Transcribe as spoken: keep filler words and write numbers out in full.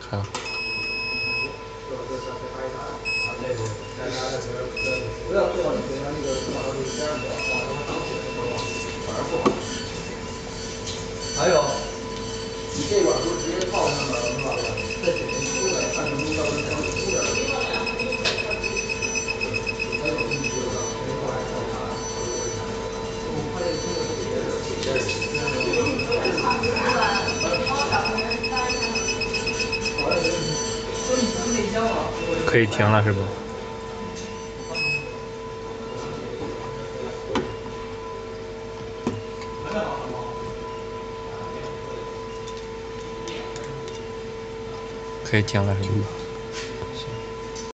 好。 还有，你这管不是直接套上了是吧？再选一出来，看能不能到时候出点儿。还有这么多的，没过来调查。我发现这个别的别的， 可以停了是不？可以停了是不？